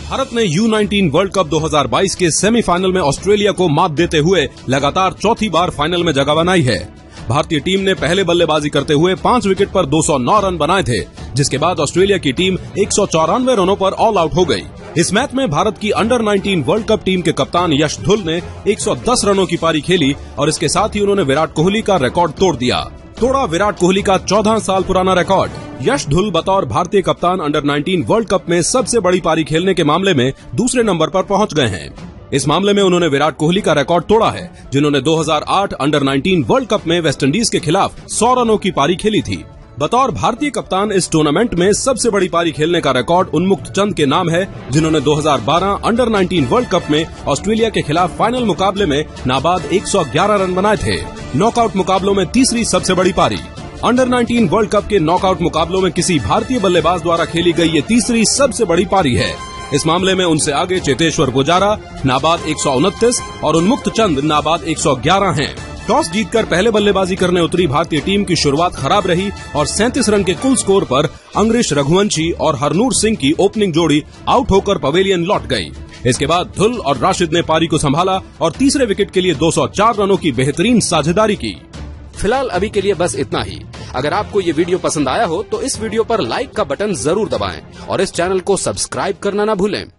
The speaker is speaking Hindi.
भारत ने U19 वर्ल्ड कप 2022 के सेमीफाइनल में ऑस्ट्रेलिया को मात देते हुए लगातार चौथी बार फाइनल में जगह बनाई है। भारतीय टीम ने पहले बल्लेबाजी करते हुए 5 विकेट पर 209 रन बनाए थे, जिसके बाद ऑस्ट्रेलिया की टीम 194 रनों पर ऑल आउट हो गई। इस मैच में भारत की अंडर 19 वर्ल्ड कप टीम के कप्तान यश धुल ने 110 रनों की पारी खेली और इसके साथ ही उन्होंने विराट कोहली का रिकॉर्ड तोड़ा विराट कोहली का 14 साल पुराना रिकॉर्ड। यश धुल बतौर भारतीय कप्तान अंडर 19 वर्ल्ड कप में सबसे बड़ी पारी खेलने के मामले में दूसरे नंबर पर पहुंच गए हैं। इस मामले में उन्होंने विराट कोहली का रिकॉर्ड तोड़ा है, जिन्होंने 2008 अंडर 19 वर्ल्ड कप में वेस्टइंडीज के खिलाफ 100 रनों की पारी खेली थी। बतौर भारतीय कप्तान इस टूर्नामेंट में सबसे बड़ी पारी खेलने का रिकॉर्ड उन्मुक्त चंद के नाम है, जिन्होंने 2012 अंडर 19 वर्ल्ड कप में ऑस्ट्रेलिया के खिलाफ फाइनल मुकाबले में नाबाद 111 रन बनाए थे। नॉकआउट मुकाबलों में तीसरी सबसे बड़ी पारी। अंडर 19 वर्ल्ड कप के नॉकआउट मुकाबलों में किसी भारतीय बल्लेबाज द्वारा खेली गई ये तीसरी सबसे बड़ी पारी है। इस मामले में उनसे आगे चेतेश्वर पुजारा नाबाद 129 और उन्मुक्त चंद नाबाद 111 हैं। टॉस जीतकर पहले बल्लेबाजी करने उतरी भारतीय टीम की शुरुआत खराब रही और 37 रन के कुल स्कोर पर अंग्रेश रघुवंशी और हरनूर सिंह की ओपनिंग जोड़ी आउट होकर पवेलियन लौट गई। इसके बाद धुल और राशिद ने पारी को संभाला और तीसरे विकेट के लिए 204 रनों की बेहतरीन साझेदारी की। फिलहाल अभी के लिए बस इतना ही। अगर आपको ये वीडियो पसंद आया हो तो इस वीडियो पर लाइक का बटन जरूर दबाएं और इस चैनल को सब्सक्राइब करना ना भूलें।